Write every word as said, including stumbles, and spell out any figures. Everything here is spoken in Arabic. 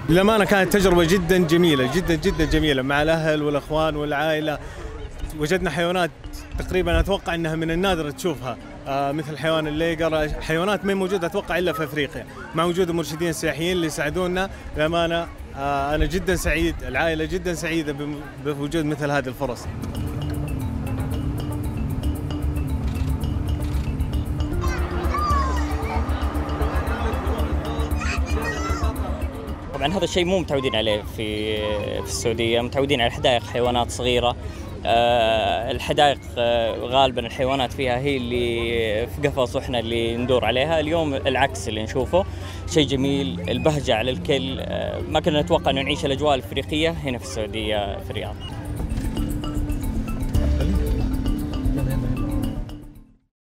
للأمانة كانت تجربة جدا جميلة جدا جدا جميلة مع الأهل والأخوان والعائلة. وجدنا حيوانات تقريبا أتوقع أنها من النادر تشوفها، آه مثل حيوان الليقر، حيوانات ما موجودة أتوقع إلا في أفريقيا، مع وجود المرشدين السياحيين اللي يساعدونا. للأمانة آه أنا جدا سعيد، العائلة جدا سعيدة بوجود مثل هذه الفرص. طبعا هذا الشيء مو متعودين عليه في في السعودية، متعودين على حدائق حيوانات صغيرة. أه الحدائق أه غالبا الحيوانات فيها هي اللي في قفص واحنا اللي ندور عليها. اليوم العكس اللي نشوفه، شيء جميل، البهجة على الكل. أه ما كنا نتوقع انه نعيش الاجواء الافريقية هنا في السعودية في الرياض.